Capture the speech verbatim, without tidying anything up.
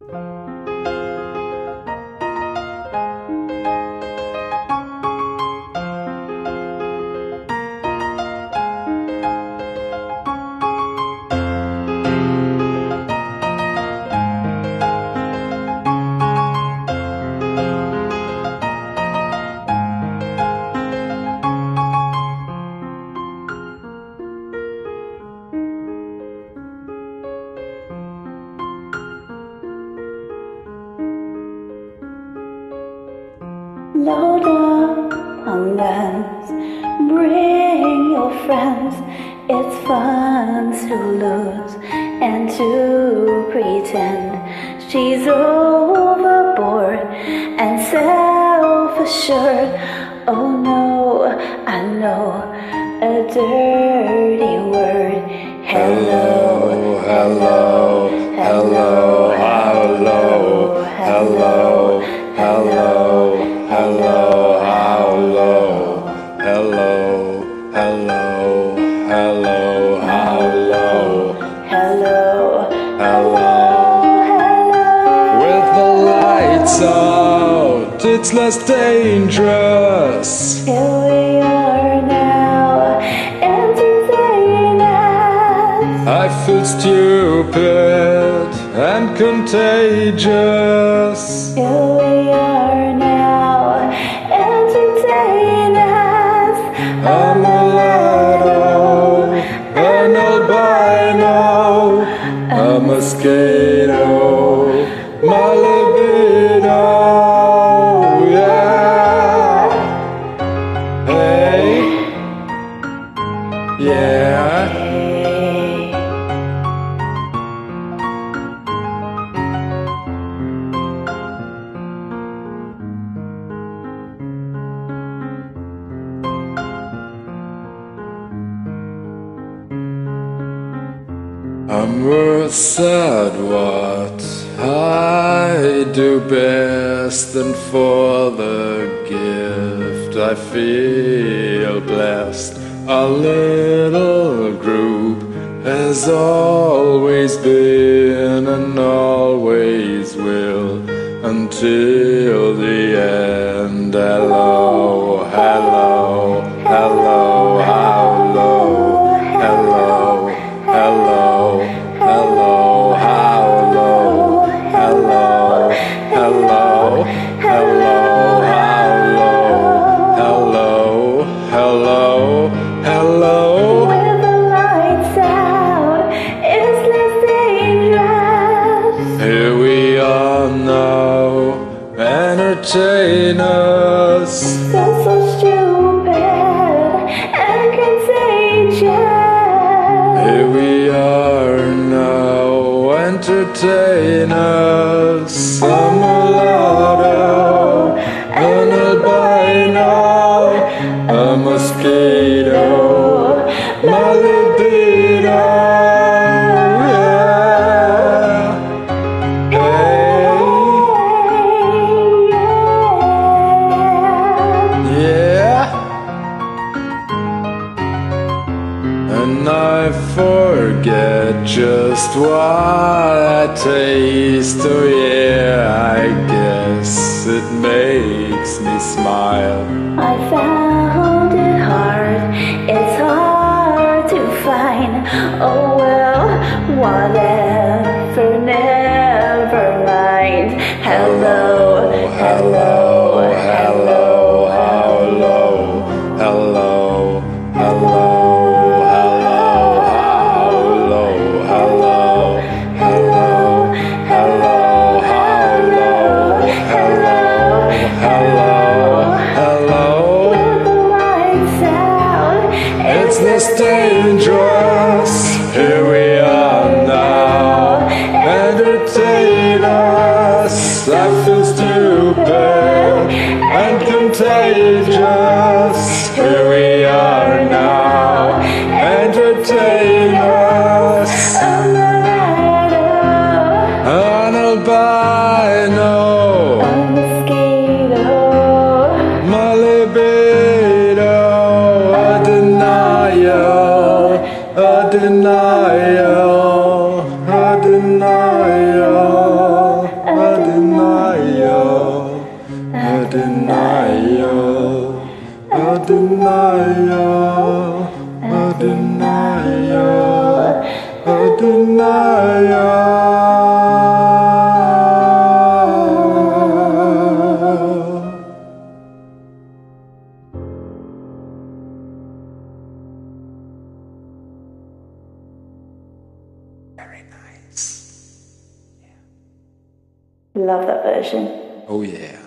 Load up on guns, bring your friends. It's fun to lose and to pretend. She's overboard and self-assured. Oh no, I know a dirty word. Hello, hello, hello, hello, hello, hello, hello, how low, hello, hello, hello, how low, hello, hello, hello. With the lights out, it's less dangerous. Here we are now, entertain us. I feel stupid and contagious. Here we are now, entertain us. I'm a mulatto, an albino, a mosquito, my libido, yeah. Hey, yeah. I'm worse at what I do best, and for the gift I feel blessed. Our little group has always been and always will until the end. Hello, hello, hello, how low, hello, hello, hello, how low, hello, hello, hello, how low, hello, hello, hello. With the lights out, it's less dangerous. Here we are now, entertain us. So, so stupid and contagious. Here we are now, entertain us. A mulatto, an albino, a mosquito, my libido, yeah. Hey, yeah. And I forget just what I taste. Oh yeah, I guess it makes me smile. I found it hard, it's hard to find. Oh well, whatever, never mind. Hello, hello, hello, how low, hello, hello. It's less dangerous. Here we are now, entertain us. I feel stupid and contagious. Here we are now, entertain us. An albino, a mosquito, my libido, a denial, a denial, a denial. Love that version. Oh yeah.